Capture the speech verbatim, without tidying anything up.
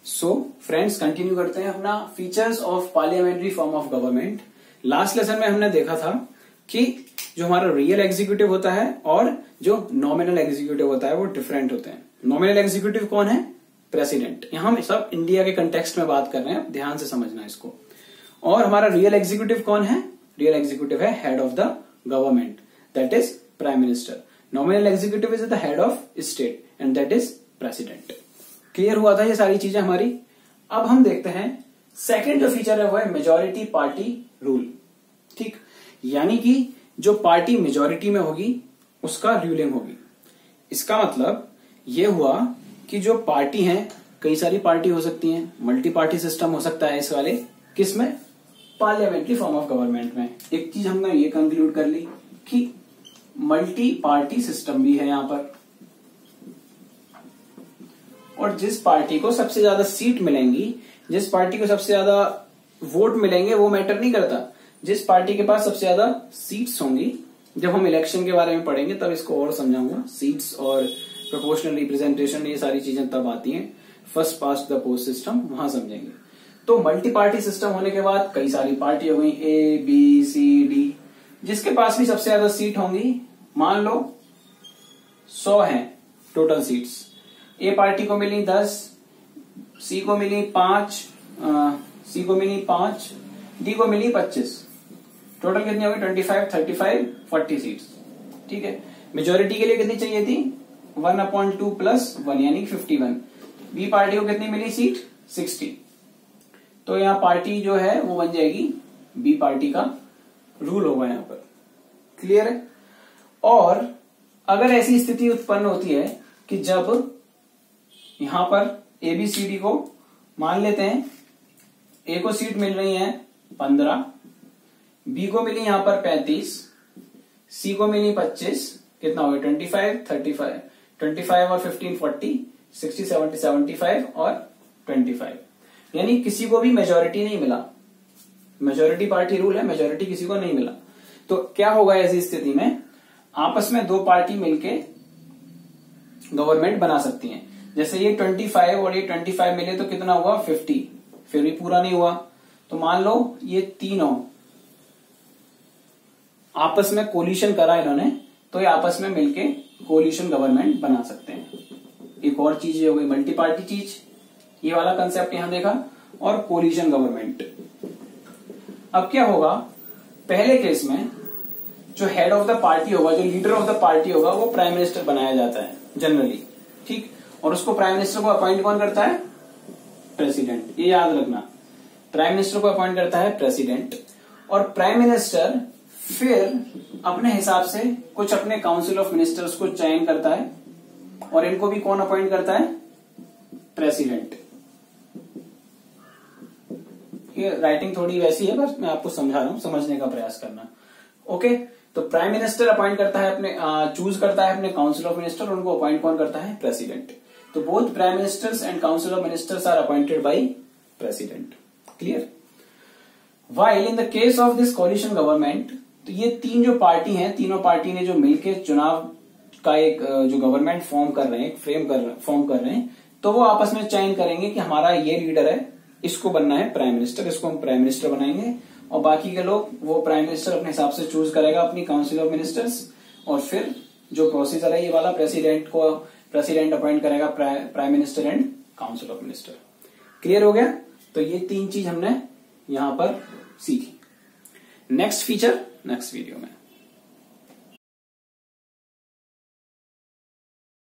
So friends, continue करते हैं अपना features of parliamentary form of government. Last lesson में हमने देखा था कि जो हमारा रियल एग्जीक्यूटिव होता है और जो नॉमिनल एग्जीक्यूटिव होता है वो डिफरेंट होते हैं। नॉमिनल एग्जीक्यूटिव कौन है? प्रेसिडेंट। यहां हम सब इंडिया के कंटेक्स्ट में बात कर रहे हैं, ध्यान से समझना इसको। और हमारा रियल एग्जीक्यूटिव कौन है? रियल एग्जीक्यूटिव है head of the government, that is prime minister. Nominal executive is the head of state and that is president. Clear हुआ था ये सारी चीजें हमारी। अब हम देखते हैं सेकंड जो फीचर है वो है मेजॉरिटी पार्टी रूल। ठीक, यानी कि जो पार्टी मेजॉरिटी में होगी उसका रूलिंग होगी। इसका मतलब ये हुआ कि जो पार्टी है, कई सारी पार्टी हो सकती हैं, मल्टी पार्टी सिस्टम हो सकता है इस वाले किसमें? पार्लियामेंट्री फॉर्म ऑफ गवर्नमेंट में। एक चीज हमने ये कंक्लूड कर ली कि मल्टी पार्टी सिस्टम भी है यहां पर, और जिस पार्टी को सबसे ज्यादा सीट मिलेंगी, जिस पार्टी को सबसे ज्यादा वोट मिलेंगे वो मैटर नहीं करता। जिस पार्टी के पास सबसे ज्यादा सीट्स होंगी, जब हम इलेक्शन के बारे में पढ़ेंगे तब इसको और समझाऊंगा, सीट्स और प्रोपोर्शनल रिप्रेजेंटेशन ये सारी चीजें तब आती हैं, first past the post system वहां समझेंगे। तो मल्टी पार्टी सिस्टम होने के बाद कई सारी पार्टी हो गई, ए बी सी डी, जिसके पास भी सबसे ज्यादा सीट होंगी, मान लो सौ है टोटल सीट्स। ए पार्टी को मिली दस, सी को मिली पांच, सी को मिली पांच, डी को मिली पच्चीस। टोटल कितनी होगी? Twenty five, thirty five, forty seats. ठीक है। मेजोरिटी के लिए कितनी चाहिए थी? One upon two plus one यानी फिफ्टी वन। बी पार्टी को कितनी मिली सीट? सिक्सटी। तो यहाँ पार्टी जो है वो बन जाएगी बी पार्टी का रूल होगा यहाँ पर। क्लियर है? और अगर ऐसी स्थिति उत्पन्न होती है कि जब यहां पर ए बी सी डी को मान लेते हैं, ए को सीट मिल रही है पंद्रह, बी को मिली यहां पर पैंतीस, सी को मिली पच्चीस, कितना हो गया? Twenty five, thirty five, twenty five और fifteen forty, sixty, seventy, seventy five और ट्वेंटी फाइव। यानी किसी को भी मेजोरिटी नहीं मिला। मेजोरिटी पार्टी रूल है, मेजोरिटी किसी को नहीं मिला। तो क्या होगा ऐसी स्थिति में? आपस में दो पार्टी मिलके गवर्नमेंट बना सकती हैं। जैसे ये पच्चीस और ये पच्चीस मिले तो कितना हुआ? पचास। फिर भी पूरा नहीं हुआ, तो मान लो ये तीनों आपस में कोलिशन करा इन्होंने, तो ये आपस में मिलके कोलिशन गवर्नमेंट बना सकते हैं। एक और चीज ये हो गई मल्टी पार्टी चीज, ये वाला कंसेप्ट यहां देखा, और कोलिशन गवर्नमेंट। अब क्या होगा? पहले केस में जो हेड ऑफ द पार्टी होगा, जो लीडर ऑफ द पार्टी होगा, वो प्राइम मिनिस्टर बनाया जाता है जनरली। ठीक, और उसको प्राइम मिनिस्टर को अपॉइंट कौन करता है? प्रेसिडेंट। ये याद रखना, प्राइम मिनिस्टर को अपॉइंट करता है प्रेसिडेंट। और प्राइम मिनिस्टर फिर अपने हिसाब से कुछ अपने काउंसिल ऑफ मिनिस्टर्स को चयन करता है, और इनको भी कौन अपॉइंट करता है? प्रेसिडेंट। ये राइटिंग थोड़ी वैसी है, बस मैं आपको समझा रहा हूं, समझने का प्रयास करना। ओके, तो प्राइम मिनिस्टर अपॉइंट करता है अपने, चूज करता है अपने काउंसिल ऑफ मिनिस्टर, उनको अपॉइंट कौन करता है? प्रेसिडेंट। तो both prime ministers and council of ministers are appointed by president. Clear? While in the case of this coalition government, तो ये तीन जो पार्टी हैं, तीनों पार्टी ने जो मिलकर चुनाव का एक जो गवर्नमेंट फॉर्म कर रहे हैं, एक फ्रेम कर फॉर्म कर रहे हैं, तो वो आपस में चयन करेंगे कि हमारा ये लीडर है, इसको बनना है प्राइम मिनिस्टर, इसको हम प्राइम मिनिस्टर बनाएंगे, और बाकी के लोग वो प्राइम मिनिस्टर अपने हिसाब से चूज करेगा अपनी काउंसिल ऑफ मिनिस्टर्स, और फिर जो प्रोसीजर है ये वाला, प्रेसिडेंट को प्रेसिडेंट अपॉइंट करेगा prime minister and council of minister. Clear हो गया? तो ये तीन चीज हमने यहां पर सीखी। नेक्स्ट फीचर नेक्स्ट वीडियो में।